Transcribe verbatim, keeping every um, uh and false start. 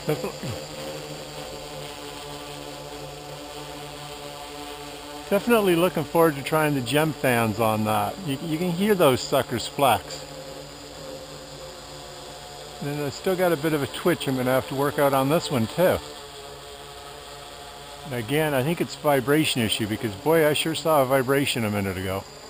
Definitely, definitely looking forward to trying the gem fans on that. You, you can hear those suckers flex. And I still got a bit of a twitch I'm going to have to work out on this one too. And again, I think it's a vibration issue because boy, I sure saw a vibration a minute ago.